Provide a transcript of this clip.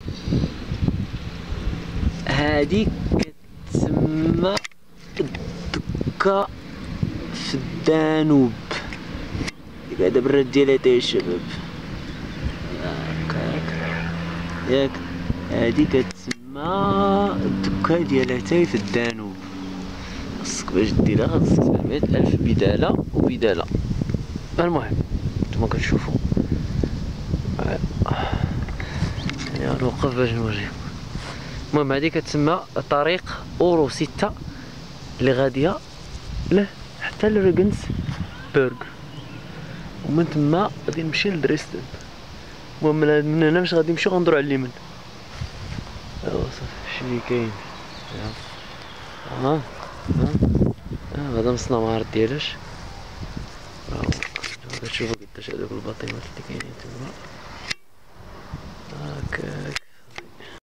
هادي كتسمى الدكة في الدانوب. ديك هذا براد ديالها تا الشباب ياك. هادي كتسمى الدكة ديالها تاي في الدانوب. خاصك باش ديرها خاصك تدفع 100,000 بدالة وبدالة. المهم نتوما كتشوفو يعني غنوقف باش نوريكم. المهم هادي كتسمى طريق اورو 6 اللي غادية له حتى لريغنسبرغ، ومن تما غادي نمشي لدريسدن. المهم من هنا باش غادي نمشيو غندورو على اليمين. ايوا صافي شنو كاين. هذا نص النهار ديالاش. كتشوفو قداش هادوك الباطيمات اللي كاينين تما هكاك.